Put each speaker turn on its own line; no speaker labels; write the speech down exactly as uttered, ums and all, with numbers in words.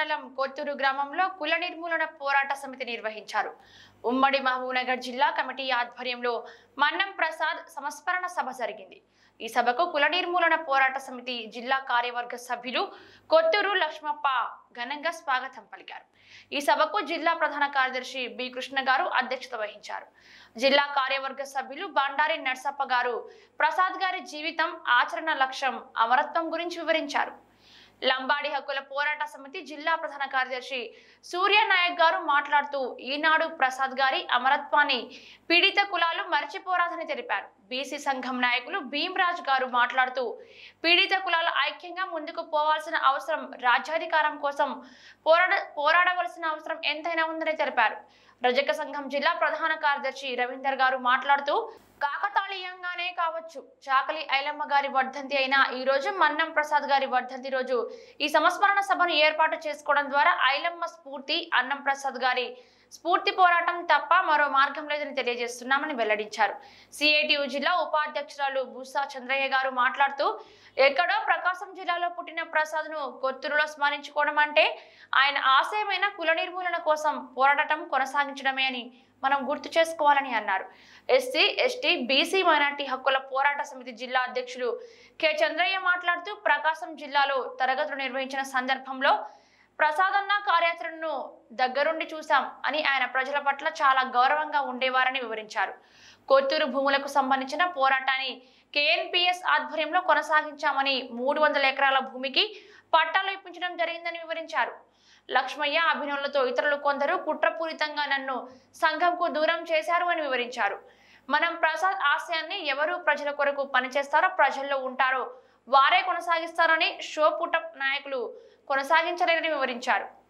మండలం కొత్తూరు గ్రామంలో కుల నిర్మూలన పోరాట సమితి నిర్వహించారు. ఉమ్మడి మహబూబ్నగర్ జిల్లా కమిటీ ఆధ్వర్యంలో మన్నం ప్రసాద్ సంస్మరణ సభ జరిగింది. ఈ సభకు కుల నిర్మూలన పోరాట సమితి జిల్లా కార్యవర్గ సభ్యులు కొత్తూరు లక్ష్మప్ప ఘనంగా స్వాగతం పలికారు. ఈ సభకు జిల్లా ప్రధాన కార్యదర్శి బి కృష్ణ గారు అధ్యక్షత వహించారు. జిల్లా కార్యవర్గ సభ్యులు బండారి నర్సప్ప గారు ప్రసాద్ గారి జీవితం, ఆచరణ, లక్ష్యం, అమరత్వం గురించి వివరించారు. లంబాడి హక్కుల పోరాట సమితి జిల్లా ప్రధాన కార్యదర్శి సూర్య నాయక్ గారు మాట్లాడుతూ ఈనాడు ప్రసాద్ గారి అమరత్వాన్ని పీడిత కులాలు మర్చిపోరాదని తెలిపారు. బీసీ సంఘం నాయకులు భీమరాజ్ గారు మాట్లాడుతూ పీడిత కులాల ఐక్యంగా ముందుకు పోవాల్సిన అవసరం, రాజ్యాధికారం కోసం పోరాడ పోరాడవలసిన అవసరం ఎంతైనా ఉందని తెలిపారు. రజక సంఘం జిల్లా ప్రధాన కార్యదర్శి రవీందర్ గారు మాట్లాడుతూ కాకతాళీయంగానే కావచ్చు, చాకలి ఐలమ్మ గారి వర్ధంతి అయినా ఈ రోజు మన్నం ప్రసాద్ గారి వర్ధంతి రోజు ఈ సంస్మరణ సభను ఏర్పాటు చేసుకోవడం ద్వారా ఐలమ్మ స్ఫూర్తి, అన్నం ప్రసాద్ గారి స్ఫూర్తి పోరాటం తప్ప మరో మార్గం లేదని తెలియజేస్తున్నామని వెల్లడించారు. సిఐటియు జిల్లా ఉపాధ్యక్షురాలు బూసా చంద్రయ్య గారు మాట్లాడుతూ ఎక్కడో ప్రకాశం జిల్లాలో పుట్టిన ప్రసాద్ ను కొత్తూరులో స్మరించుకోవడం అంటే ఆయన ఆశయమైన కుల నిర్మూలన కోసం పోరాటం కొనసాగించడమే అని మనం గుర్తు చేసుకోవాలని అన్నారు. ఎస్సీ, ఎస్టీ, బీసీ, మైనార్టీ హక్కుల పోరాట సమితి జిల్లా అధ్యక్షులు కె చంద్రయ్య మాట్లాడుతూ ప్రకాశం జిల్లాలో తరగతులు నిర్వహించిన సందర్భంలో ప్రసాదన్న కార్యాచరణను దగ్గరుండి చూశాం అని, ఆయన ప్రజల పట్ల చాలా గౌరవంగా ఉండేవారని వివరించారు. కొత్తూరు భూములకు సంబంధించిన పోరాటాన్ని కేఎన్పిఎస్ ఆధ్వర్యంలో కొనసాగించామని, మూడు వందల ఎకరాల భూమికి పట్టాలు ఇప్పించడం జరిగిందని వివరించారు. లక్ష్మయ్య అభినవులతో ఇతరులు కొందరు కుట్రపూరితంగా నన్ను సంఘంకు దూరం చేశారు అని వివరించారు. మనం ప్రసాద్ ఆశయాన్ని ఎవరు ప్రజల కొరకు పనిచేస్తారో, ప్రజల్లో ఉంటారో వారే కొనసాగిస్తారని, షో పుటప్ నాయకులు కొనసాగించలేరని వివరించారు.